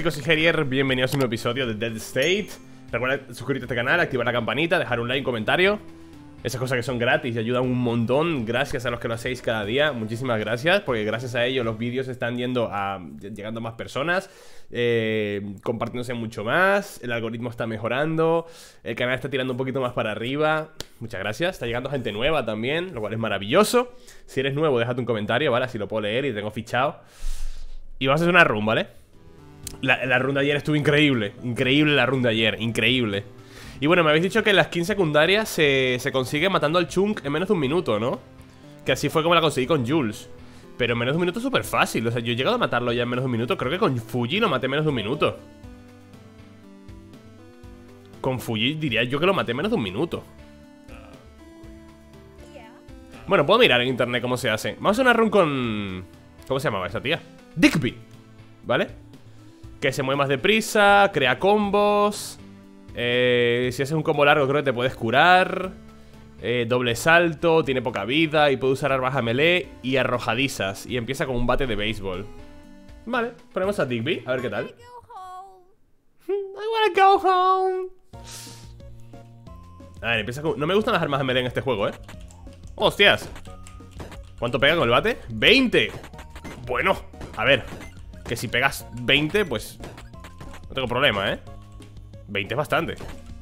chicos, soy Gerier, bienvenidos a un nuevo episodio de Dead State. Recuerda suscribirte a este canal, activar la campanita, dejar un like, un comentario. Esas cosas que son gratis y ayudan un montón. Gracias a los que lo hacéis cada día, muchísimas gracias. Porque gracias a ello los vídeos están llegando a más personas, compartiéndose mucho más. El algoritmo está mejorando, el canal está tirando un poquito más para arriba. Muchas gracias, está llegando gente nueva también, lo cual es maravilloso. Si eres nuevo, déjate un comentario, ¿vale? Así lo puedo leer y te tengo fichado. Y vamos a hacer una run, ¿vale? La run de ayer estuvo increíble. Increíble la run de ayer, increíble. Y bueno, me habéis dicho que en las skins secundarias se consigue matando al Chunk en menos de un minuto, ¿no? Que así fue como la conseguí con Jules. Pero en menos de un minuto es súper fácil. O sea, yo he llegado a matarlo ya en menos de un minuto. Creo que con Fuji lo maté en menos de un minuto. Con Fuji diría yo que lo maté en menos de un minuto. Bueno, puedo mirar en internet cómo se hace. Vamos a hacer una run con... ¿Cómo se llamaba esa tía? Digby, ¿vale? Que se mueve más deprisa, crea combos. Si haces un combo largo creo que te puedes curar. Doble salto, tiene poca vida y puede usar armas a melee y arrojadizas. Y empieza con un bate de béisbol. Vale, ponemos a Digby, a ver qué tal. I wanna go home. A ver, empieza con... No me gustan las armas a melee en este juego, ¡Hostias! ¿Cuánto pega con el bate? ¡20! Bueno, a ver, que si pegas 20, pues no tengo problema, 20 es bastante.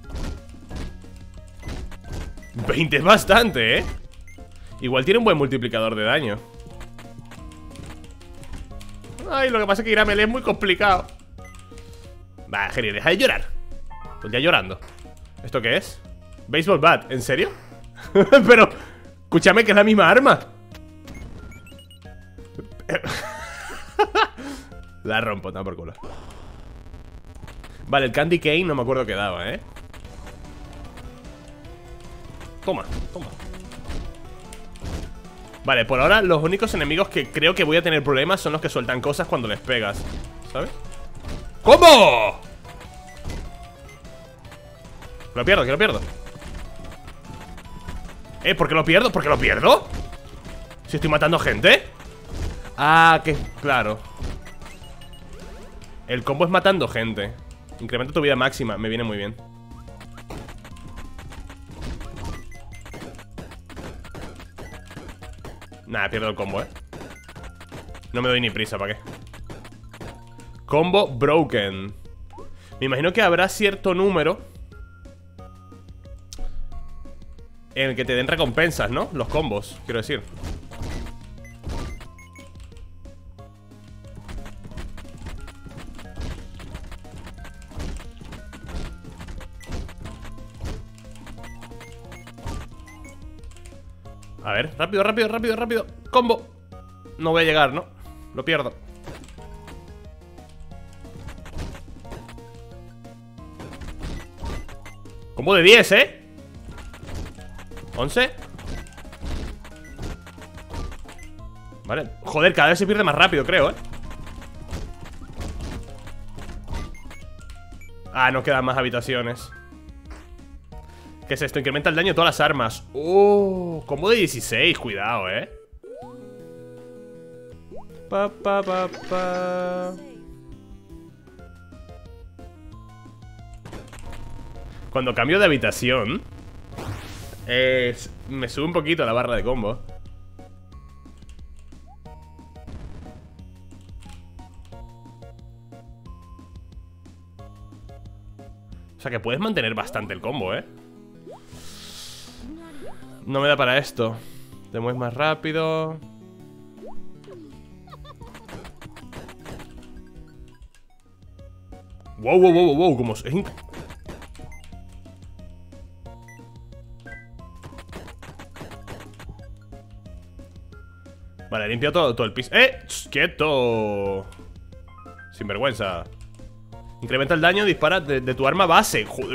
20 es bastante, Igual tiene un buen multiplicador de daño. Ay, lo que pasa es que ir a melee es muy complicado. Va, Geri, deja de llorar. Pues ya llorando. ¿Esto qué es? Baseball bat, ¿en serio? Pero, escúchame que es la misma arma. La rompo, tan por culo. Vale, el Candy Cane no me acuerdo qué daba, Toma, toma. Vale, por ahora los únicos enemigos que creo que voy a tener problemas son los que sueltan cosas cuando les pegas, ¿sabes? ¿Cómo? Que lo pierdo, que lo pierdo. ¿Por qué lo pierdo? ¿Por qué lo pierdo? Si estoy matando gente. Ah, que claro. El combo es matando gente. Incrementa tu vida máxima, me viene muy bien. Nada, pierdo el combo, No me doy ni prisa, ¿para qué? Combo broken. Me imagino que habrá cierto número en el que te den recompensas, ¿no? Los combos, quiero decir. A ver, rápido, rápido, rápido, rápido. Combo. No voy a llegar, ¿no? Lo pierdo. Combo de 10, 11. Vale, joder, cada vez se pierde más rápido, creo, Ah, no quedan más habitaciones. ¿Qué es esto? Incrementa el daño de todas las armas. ¡Oh! Combo de 16, cuidado, Cuando cambio de habitación me sube un poquito la barra de combo. O sea que puedes mantener bastante el combo, No me da para esto. Te mueves más rápido. Wow, wow, wow, wow, como es Vale, limpia todo el piso. ¡Quieto! Sinvergüenza. Incrementa el daño, dispara de tu arma base. Joder.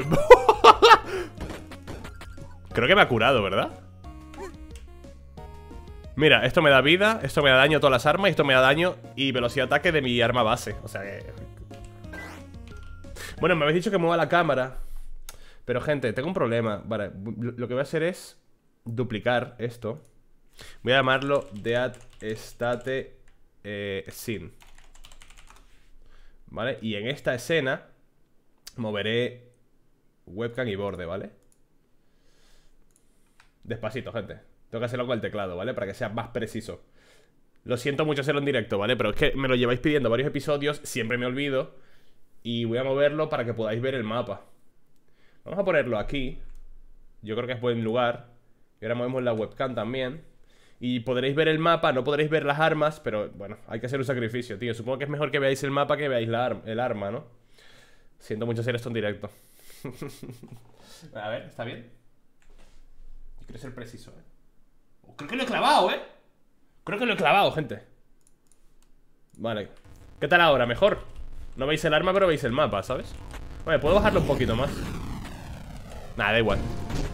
Creo que me ha curado, ¿verdad? Mira, esto me da vida, esto me da daño a todas las armas y esto me da daño y velocidad de ataque de mi arma base. O sea que... Bueno, me habéis dicho que mueva la cámara. Pero, gente, tengo un problema. Vale, lo que voy a hacer es duplicar esto. Voy a llamarlo Dead State Scene. ¿vale? Y en esta escena moveré webcam y borde, ¿vale? Despacito, gente. Tengo que hacerlo con el teclado, ¿vale? Para que sea más preciso. Lo siento mucho hacerlo en directo, ¿vale? Pero es que me lo lleváis pidiendo varios episodios, siempre me olvido. Y voy a moverlo para que podáis ver el mapa. Vamos a ponerlo aquí. Yo creo que es buen lugar. Y ahora movemos la webcam también. Y podréis ver el mapa, no podréis ver las armas. Pero bueno, hay que hacer un sacrificio, tío. Supongo que es mejor que veáis el mapa que veáis el arma, ¿no? Siento mucho hacer esto en directo. A ver, ¿está bien? Yo quiero ser preciso, ¿eh? Creo que lo he clavado, ¿eh? Creo que lo he clavado, gente. Vale. ¿Qué tal ahora? ¿Mejor? No veis el arma, pero veis el mapa, ¿sabes? Vale, puedo bajarlo un poquito más. Nada, da igual.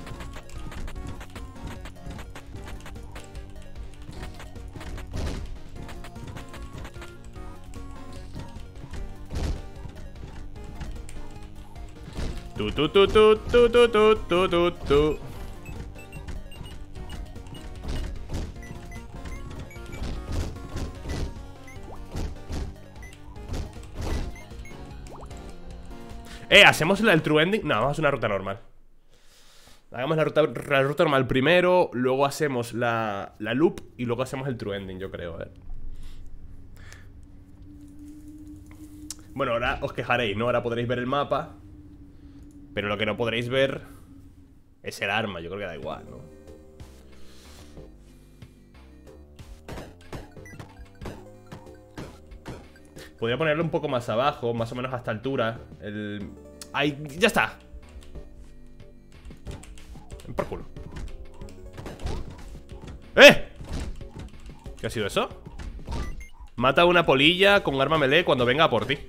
Tu. ¿Hacemos el true ending? No, vamos a hacer una ruta normal. Hagamos la ruta normal primero. Luego hacemos la loop. Y luego hacemos el true ending, yo creo, a ver. Bueno, ahora os quejaréis, ¿no? Ahora podréis ver el mapa. Pero lo que no podréis ver es el arma, yo creo que da igual, ¿no? Podría ponerlo un poco más abajo, más o menos a esta altura. ¡Ahí! ¡Ya está! Ven por culo. ¡Eh! ¿Qué ha sido eso? Mata a una polilla con arma melee cuando venga a por ti.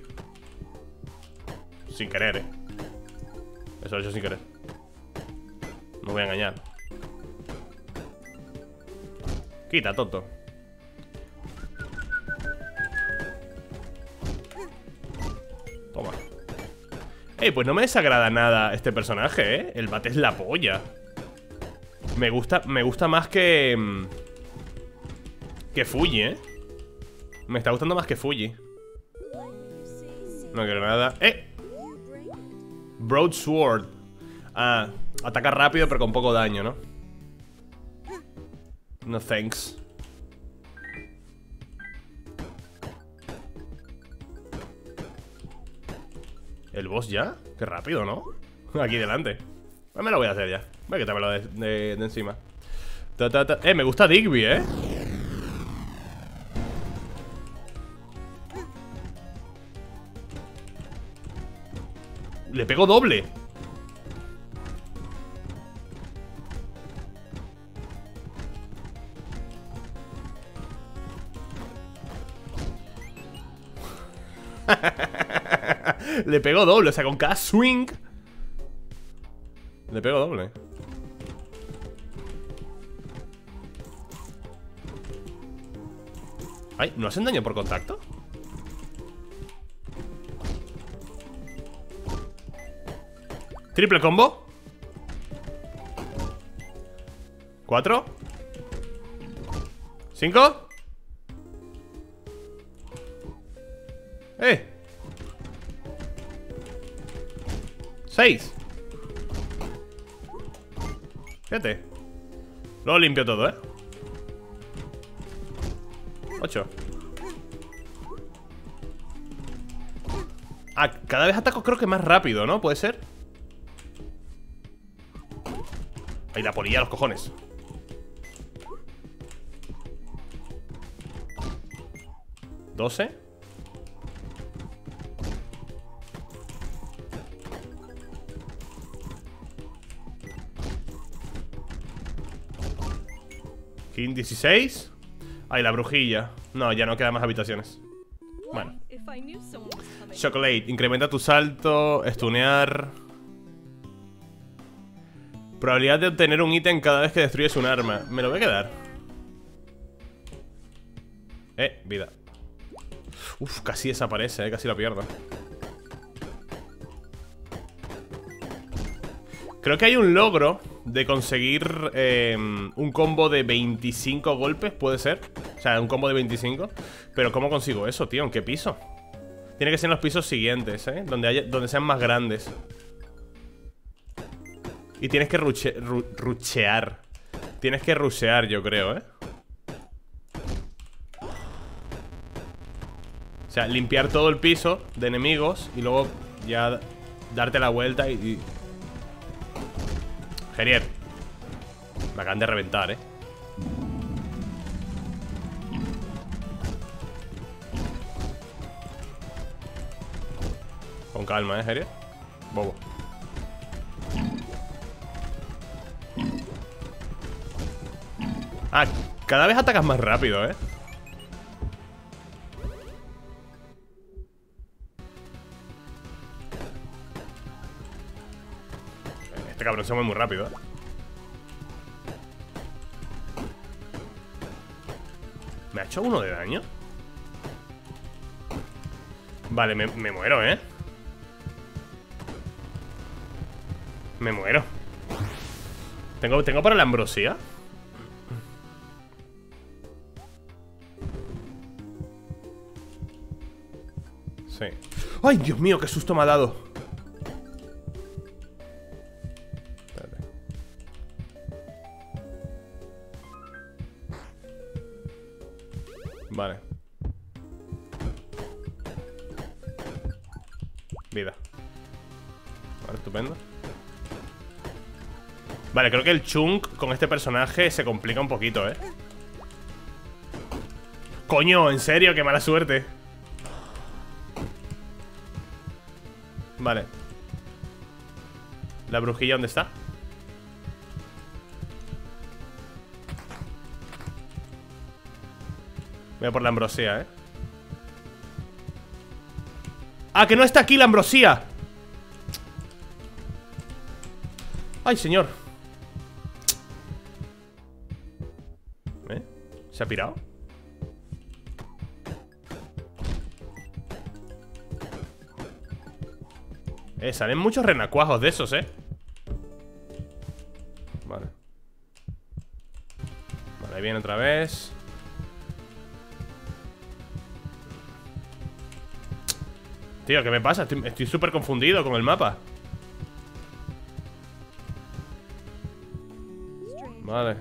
Sin querer, ¿eh? Eso lo he hecho sin querer. No voy a engañar. Quita, tonto. Toma. Pues no me desagrada nada este personaje, ¿eh? El bate es la polla. Me gusta más que Fuji, ¿eh? Me está gustando más que Fuji. No quiero nada. Broadsword. Ah, ataca rápido pero con poco daño, ¿no? No thanks. ¿El boss ya? Qué rápido, ¿no? Aquí delante. Me lo voy a hacer ya. Voy a quitármelo de encima. Me gusta Digby, ¿eh? Le pego doble. Le pego doble, o sea, con cada swing le pego doble. Ay, ¿no hacen daño por contacto? Triple combo. 4 5 6. Fíjate. Luego limpio todo, 8. Ah, cada vez ataco creo que más rápido, ¿no? ¿Puede ser? Ahí la polilla a los cojones. ¿12? King 16. Ahí la brujilla. No, ya no quedan más habitaciones. Bueno. Chocolate, incrementa tu salto. Stunear. Probabilidad de obtener un ítem cada vez que destruyes un arma. Me lo voy a quedar. Vida. Uf, casi desaparece, casi lo pierdo. Creo que hay un logro de conseguir un combo de 25 golpes, puede ser. O sea, un combo de 25. Pero ¿cómo consigo eso, tío? ¿En qué piso? Tiene que ser en los pisos siguientes, donde sean más grandes. Y tienes que ruchear. Tienes que rushear, yo creo, O sea, limpiar todo el piso de enemigos y luego ya darte la vuelta y... Gerier. Me acaban de reventar, Con calma, Gerier. Bobo. Ah, cada vez atacas más rápido, Este cabrón se mueve muy rápido, ¿Me ha hecho uno de daño? Vale, me muero, Me muero. ¿Tengo para la ambrosía? Sí. ¡Ay, Dios mío! ¡Qué susto me ha dado! Espérate. Vale. Vida. Vale, estupendo. Vale, creo que el chunk con este personaje se complica un poquito, Coño, en serio, qué mala suerte. Vale. ¿La brujilla dónde está? Voy a por la ambrosía, ¡Ah, que no está aquí la ambrosía! ¡Ay, señor! ¿Se ha pirado? Salen muchos renacuajos de esos, Vale. Vale, ahí viene otra vez. Tío, ¿qué me pasa? Estoy súper confundido con el mapa. Vale.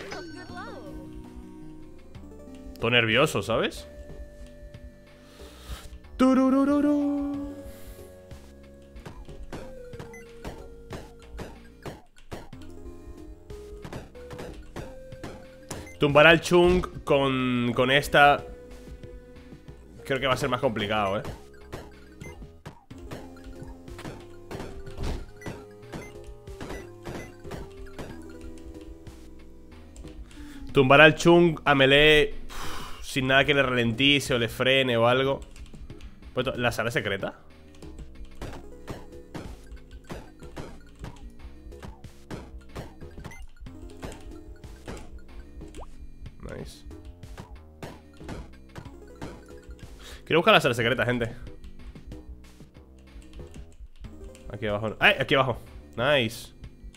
Estoy nervioso, ¿sabes? Tururururu. Tumbar al chunk con esta. Creo que va a ser más complicado, Tumbar al chunk a melee sin nada que le ralentice o le frene o algo. ¿La sala secreta? Nice. Quiero buscar la sala secreta, gente. Aquí abajo. ¡Ay! Aquí abajo. Nice.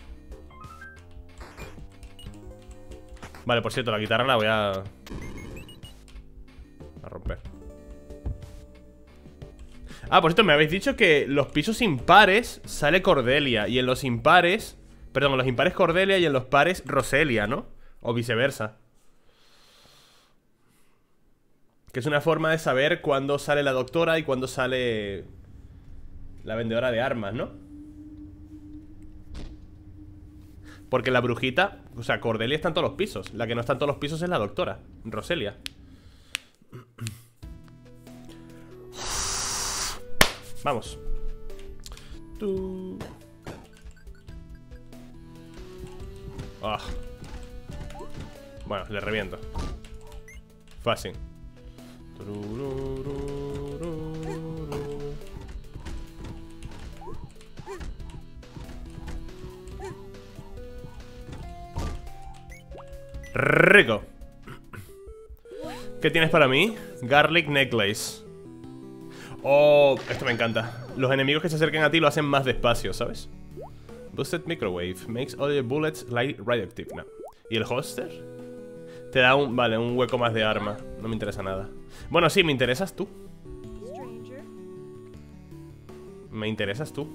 Vale, por cierto, la guitarra la voy a romper. Ah, por cierto, me habéis dicho que los pisos impares sale Cordelia. Y en los impares... Perdón, en los impares Cordelia y en los pares Roselia, ¿no? O viceversa. Que es una forma de saber cuándo sale la doctora y cuándo sale la vendedora de armas, ¿no? Porque la brujita, o sea, Cordelia está en todos los pisos. La que no está en todos los pisos es la doctora, Roselia. Vamos. Ah. Bueno, le reviento. Fácil. Rico. ¿Qué tienes para mí? Garlic necklace. Oh, esto me encanta. Los enemigos que se acerquen a ti lo hacen más despacio, ¿sabes? Boosted microwave makes all your bullets light radioactive. No. ¿Y el holster? Te da un hueco más de arma. No me interesa nada. Bueno, sí, me interesas tú. Me interesas tú.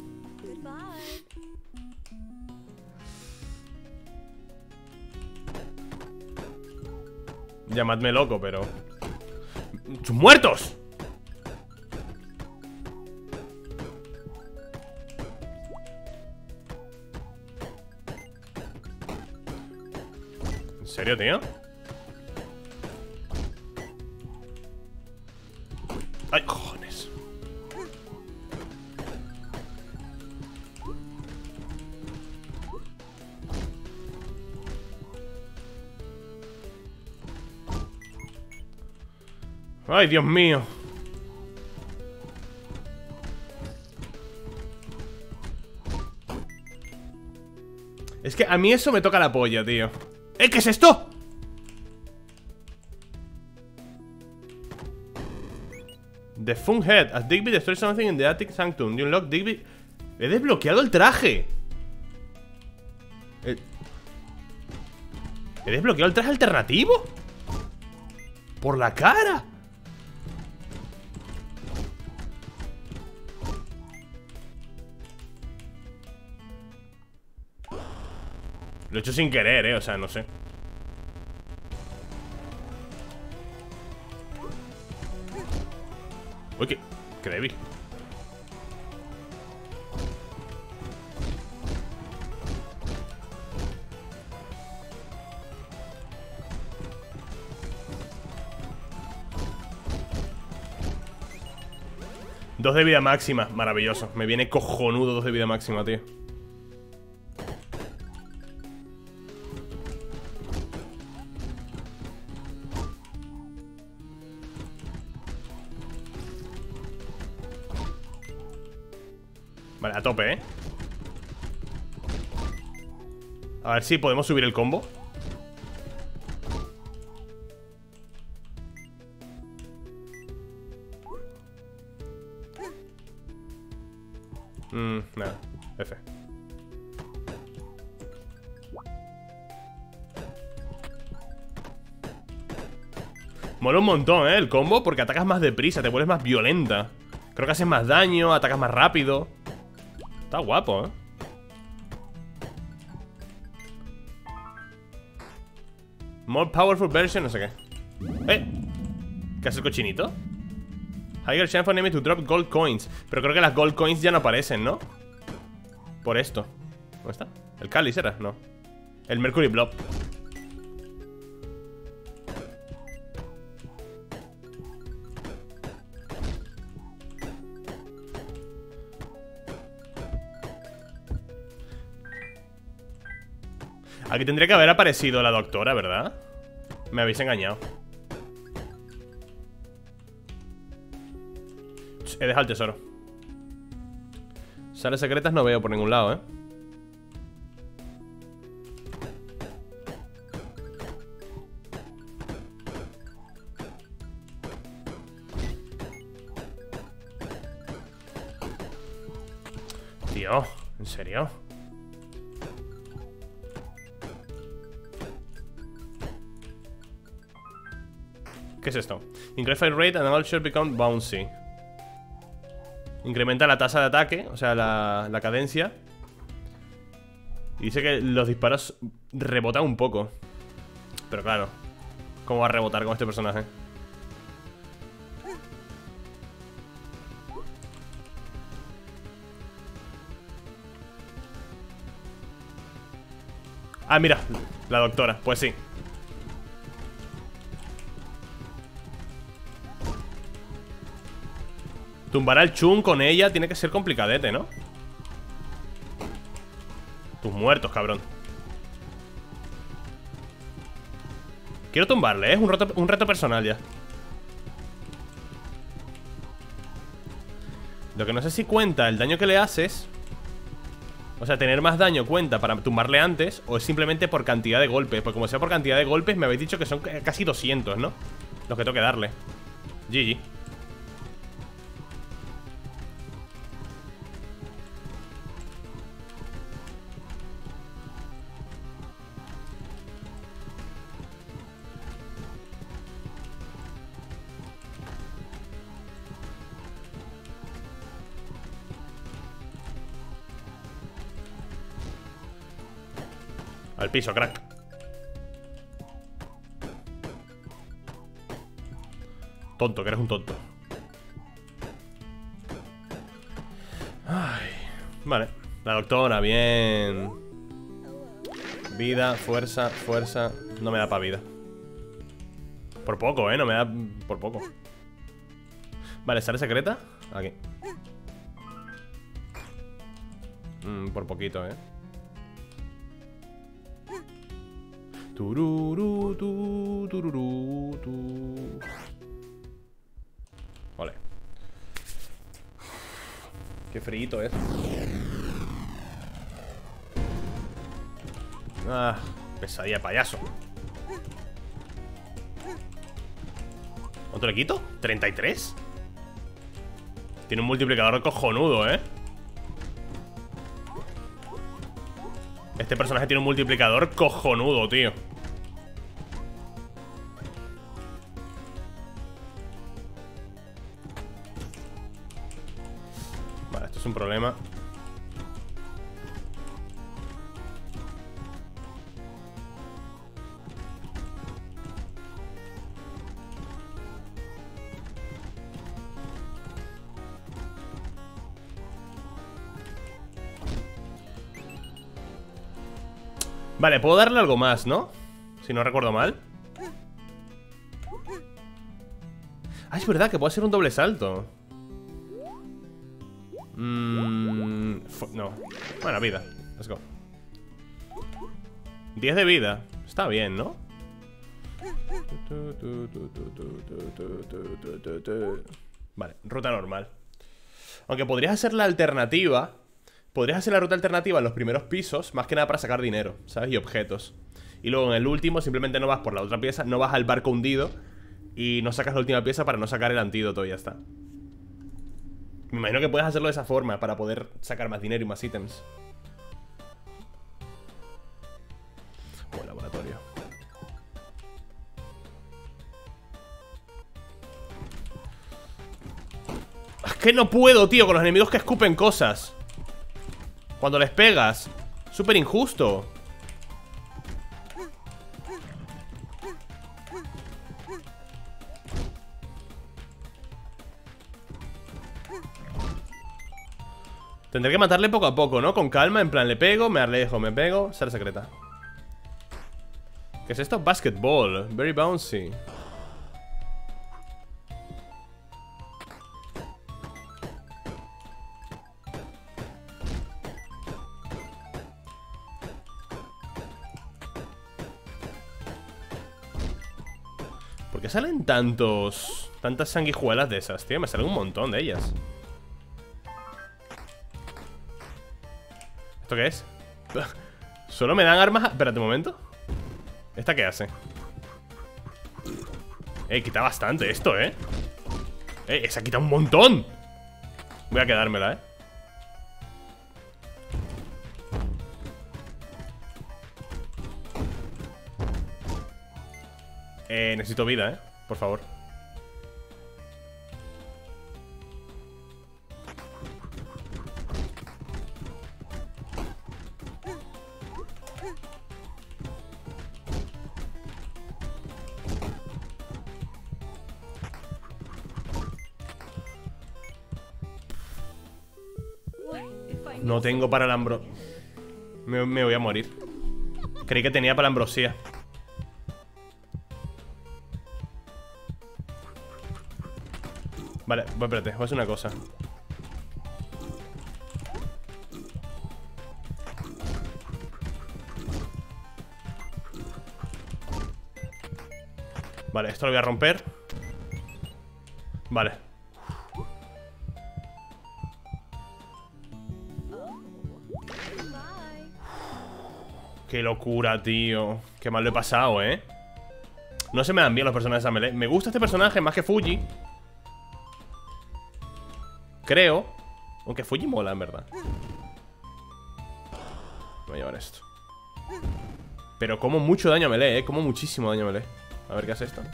Llamadme loco, pero... ¡Sus muertos! ¿En serio, tío? ¡Ay, cojones! ¡Ay, Dios mío! Es que a mí eso me toca la polla, tío. ¿Qué es esto? The Funhead. As Digby destroys something in the attic sanctum. You unlock Digby. He desbloqueado el traje. ¿He desbloqueado el traje alternativo? Por la cara. Lo he hecho sin querer, o sea, no sé. Uy, qué débil. Dos de vida máxima, maravilloso. Me viene cojonudo 2 de vida máxima, tío. Vale, a tope, A ver si podemos subir el combo. Nada, F. Mola un montón, el combo, porque atacas más deprisa, te vuelves más violenta. Creo que haces más daño, atacas más rápido. Está guapo, More powerful version, no sé qué. ¿Qué hace el cochinito? Higher chance for enemy to drop gold coins. Pero creo que las gold coins ya no aparecen, ¿no? Por esto. ¿Dónde está? ¿El cáliz era? No. El Mercury Blob. Aquí tendría que haber aparecido la doctora, ¿verdad? Me habéis engañado. He dejado el tesoro. Sales secretas no veo por ningún lado, Tío, ¿en serio? ¿Qué es esto? Increase fire rate and all should become bouncy. Incrementa la tasa de ataque, o sea, la cadencia. Y dice que los disparos rebotan un poco. Pero claro, ¿cómo va a rebotar con este personaje? Ah, mira, la doctora, pues sí. Tumbar al Chun con ella tiene que ser complicadete, ¿no? Tus muertos, cabrón. Quiero tumbarle, es un reto personal ya. Lo que no sé si cuenta el daño que le haces. O sea, tener más daño cuenta para tumbarle antes, o es simplemente por cantidad de golpes. Porque como sea por cantidad de golpes, me habéis dicho que son casi 200, ¿no? Los que tengo que darle. GG. Al piso, crack. Tonto, que eres un tonto. Ay, vale. La doctora, bien. Vida, fuerza, fuerza. No me da para vida. Por poco, no me da por poco. Vale, ¿sale secreta? Aquí. Por poquito, Tururú, tu, tururú, tu. Vale. Qué frío es. Ah, pesadilla, payaso. ¿Cuánto le quito? ¿33? Tiene un multiplicador cojonudo, Este personaje tiene un multiplicador cojonudo, tío. Vale, esto es un problema. Vale, puedo darle algo más, ¿no? Si no recuerdo mal. Ah, es verdad que puedo hacer un doble salto. No. Bueno, vida. Let's go. 10 de vida. Está bien, ¿no? Vale, ruta normal. Aunque podrías hacer la alternativa. Podrías hacer la ruta alternativa en los primeros pisos, más que nada para sacar dinero, ¿sabes? Y objetos. Y luego en el último simplemente no vas por la otra pieza, no vas al barco hundido y no sacas la última pieza para no sacar el antídoto y ya está. Me imagino que puedes hacerlo de esa forma para poder sacar más dinero y más ítems. Buen laboratorio. Es que no puedo, tío, con los enemigos que escupen cosas. Cuando les pegas. Súper injusto. Tendré que matarle poco a poco, ¿no? Con calma, en plan, le pego, me alejo, me pego. Sala secreta. ¿Qué es esto? Basketball. Very bouncy. ¿Por qué salen tantas sanguijuelas de esas, tío? Me salen un montón de ellas. ¿Esto qué es? Solo me dan armas... Espérate un momento. ¿Esta qué hace? Quita bastante esto, esa quita un montón. Voy a quedármela, necesito vida, por favor. No tengo para la ambro... Me voy a morir. Creí que tenía para la ambrosía. Vale, espérate, voy a hacer una cosa. Vale, esto lo voy a romper. Vale. Qué locura, tío. Qué mal lo he pasado, No se me dan bien los personajes a melee. Me gusta este personaje más que Fuji. Creo. Aunque Fuji mola, en verdad. Voy a llevar esto. Pero como mucho daño a melee, como muchísimo daño a melee. A ver qué hace esto.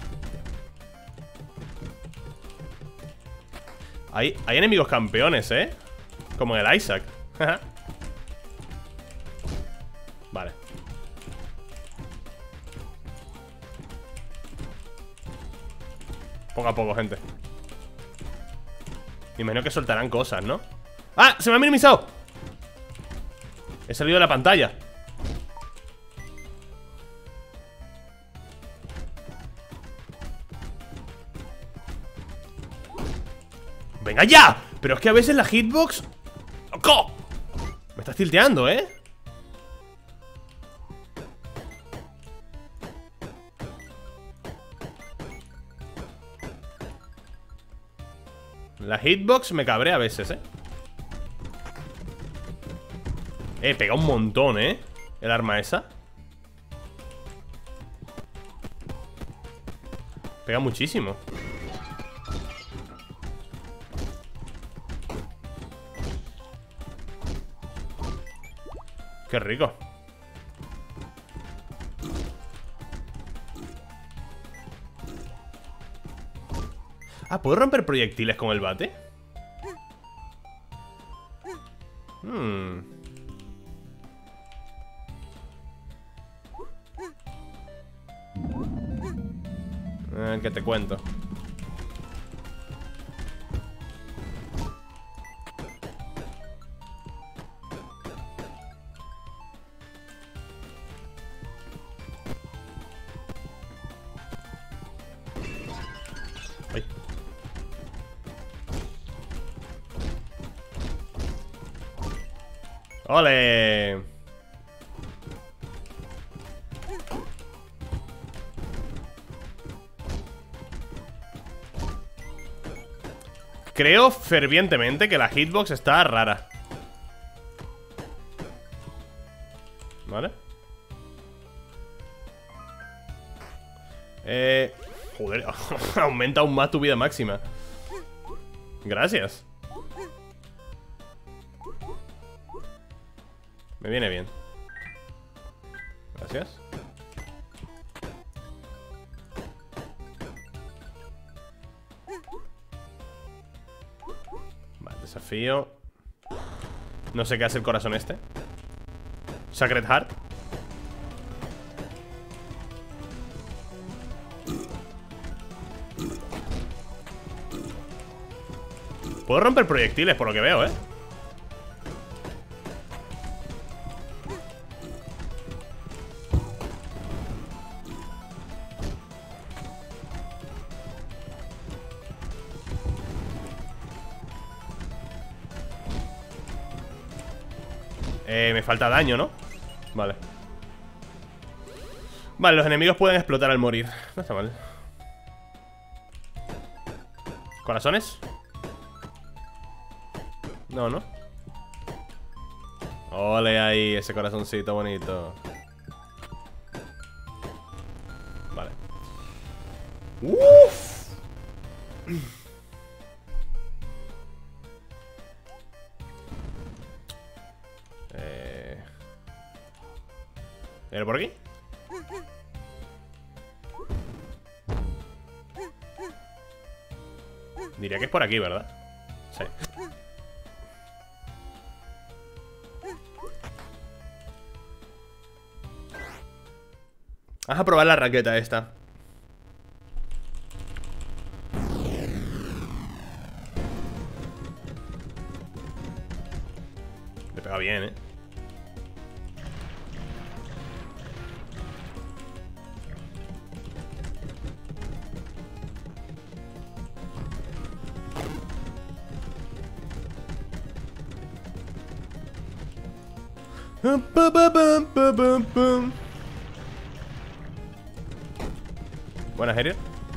Hay enemigos campeones, Como el Isaac. Vale. Poco a poco, gente. Me imagino que soltarán cosas, ¿no? ¡Ah! ¡Se me ha minimizado! He salido de la pantalla. ¡Venga ya! Pero es que a veces la hitbox... ¡Loco! Me estás tilteando, ¿eh? La hitbox me cabrea a veces, ¿eh? Pega un montón, ¿eh? El arma esa. Pega muchísimo. Qué rico. Ah, ¿puedo romper proyectiles con el bate? ¿Qué te cuento? Ay. ¡Ole! Creo fervientemente que la hitbox está rara. ¿Vale? Joder, aumenta aún más tu vida máxima. Gracias. Me viene bien. Gracias. Vale, desafío. No sé qué hace el corazón este. Sacred Heart. Puedo romper proyectiles por lo que veo, ¿eh? Me falta daño, ¿no? Vale. Vale, los enemigos pueden explotar al morir. No está mal. ¿Corazones? No, ¿no? Ole ahí, ese corazoncito bonito. Vale. ¡Uf! ¿Era por aquí? Diría que es por aquí, ¿verdad? Sí. Vamos a probar la raqueta esta. Le pega bien, ¿eh? Buenas, Herier.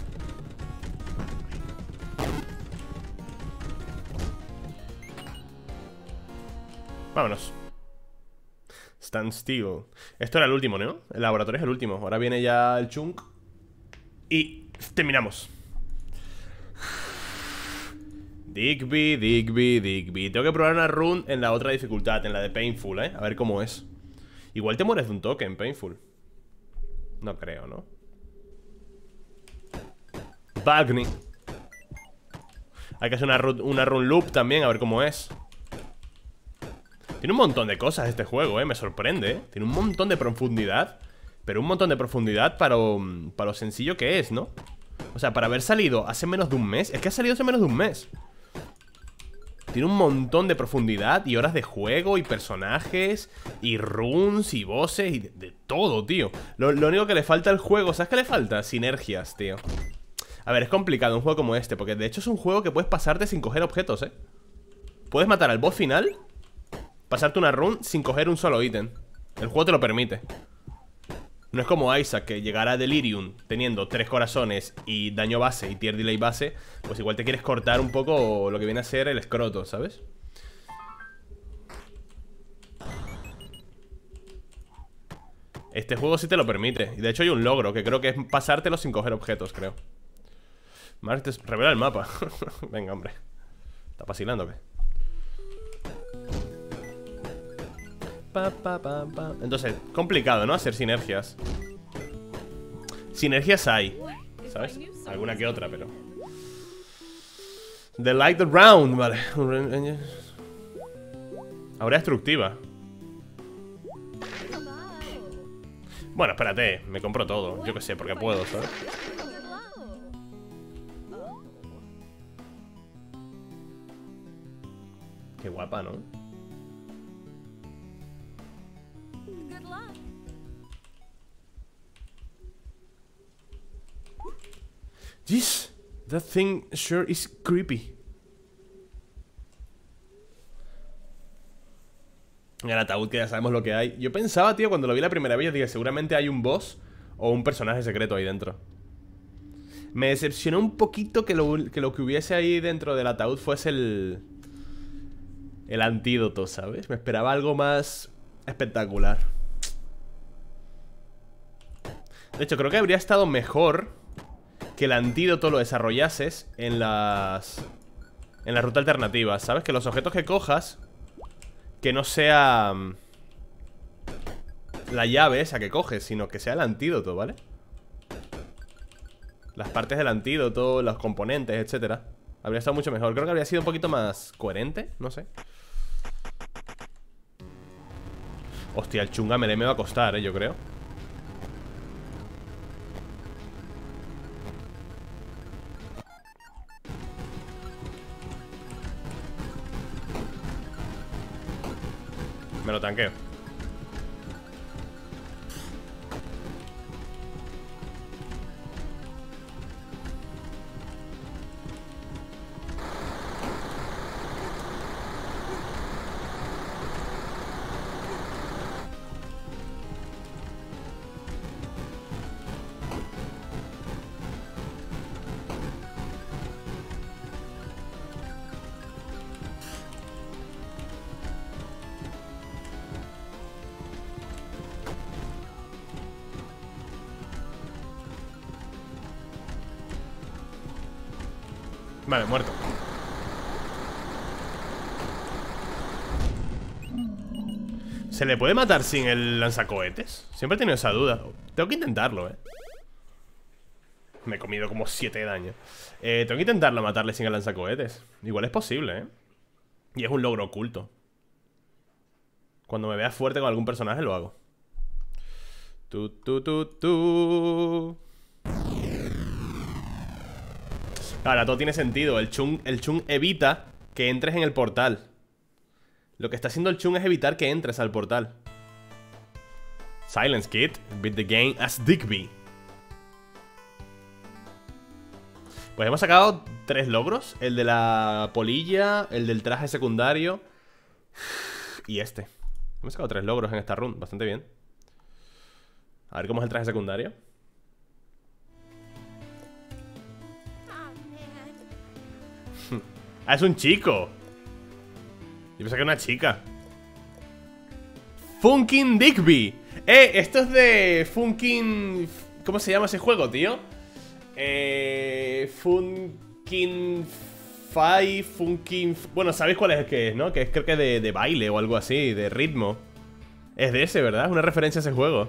Vámonos. Stand still. Esto era el último, ¿no? El laboratorio es el último. Ahora viene ya el chunk. Y terminamos. Digby, Digby, Digby. Tengo que probar una run en la otra dificultad, en la de Painful, ¿eh? A ver cómo es. Igual te mueres de un toque en Painful. No creo, ¿no? Bagni. Hay que hacer una run loop también, a ver cómo es. Tiene un montón de cosas este juego, me sorprende, ¿eh? Tiene un montón de profundidad. Pero un montón de profundidad para lo sencillo que es, ¿no? O sea, para haber salido hace menos de un mes. Es que ha salido hace menos de un mes. Tiene un montón de profundidad y horas de juego y personajes y runes y bosses y de todo, tío. Lo único que le falta al juego, ¿sabes qué le falta? Sinergias, tío. A ver, es complicado un juego como este, porque de hecho es un juego que puedes pasarte sin coger objetos, ¿eh? Puedes matar al boss final, pasarte una run sin coger un solo ítem. El juego te lo permite. No es como Isaac, que llegará a Delirium teniendo 3 corazones y daño base y tier delay base. Pues igual te quieres cortar un poco lo que viene a ser el escroto, ¿sabes? Este juego sí te lo permite. Y de hecho hay un logro, que creo que es pasártelo sin coger objetos, creo. Martes, revela el mapa. Venga, hombre. ¿Está vacilando o qué? Entonces, complicado, ¿no? Hacer sinergias. Sinergias hay, ¿sabes? Alguna que otra, pero The Light Round, vale. Ahora destructiva. Bueno, espérate, me compro todo. Yo qué sé, porque puedo, ¿sabes? Qué guapa, ¿no? Jeez, that thing sure is creepy. El ataúd, que ya sabemos lo que hay. Yo pensaba, tío, cuando lo vi la primera vez, dije, seguramente hay un boss o un personaje secreto ahí dentro. Me decepcionó un poquito que lo que hubiese ahí dentro del ataúd fuese el antídoto, ¿sabes? Me esperaba algo más espectacular. De hecho, creo que habría estado mejor que el antídoto lo desarrollases en las rutas alternativas, ¿sabes? Que los objetos que cojas, que no sea la llave esa que coges, sino que sea el antídoto, ¿vale? Las partes del antídoto, los componentes, etcétera. Habría estado mucho mejor. Creo que habría sido un poquito más coherente, no sé. Hostia, el chunga me va a costar, yo creo. Me lo tanqueo. Vale, muerto. ¿Se le puede matar sin el lanzacohetes? Siempre he tenido esa duda. Tengo que intentarlo, Me he comido como 7 de daño. Tengo que intentarlo matarle sin el lanzacohetes. Igual es posible, Y es un logro oculto. Cuando me vea fuerte con algún personaje lo hago. Ahora, todo tiene sentido. El chung evita que entres en el portal. Lo que está haciendo el chung es evitar que entres al portal. Silence Kid, beat the game as Digby. Pues hemos sacado 3 logros. El de la polilla, el del traje secundario y este. Hemos sacado 3 logros en esta run, bastante bien. A ver cómo es el traje secundario. Ah, es un chico. Yo pensaba que era una chica. Funkin' Digby. Esto es de Funkin'... ¿Cómo se llama ese juego, tío? Funkin' Funkin'... Bueno, sabéis cuál es el que es, ¿no? Que es, creo que de baile o algo así, de ritmo. Es de ese, ¿verdad? Es una referencia a ese juego.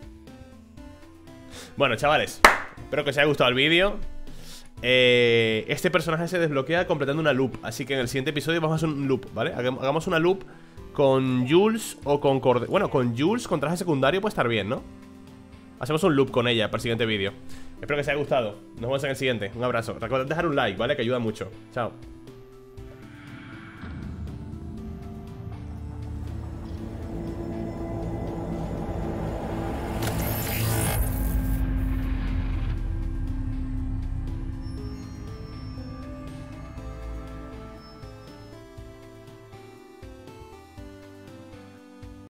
Bueno, chavales, espero que os haya gustado el vídeo. Este personaje se desbloquea completando una loop. Así que en el siguiente episodio vamos a hacer un loop, ¿vale? Hagamos una loop con Jules o con Bueno, con Jules con traje secundario puede estar bien, ¿no? Hacemos un loop con ella para el siguiente vídeo. Espero que os haya gustado. Nos vemos en el siguiente. Un abrazo. Recordad dejar un like, ¿vale? Que ayuda mucho. Chao.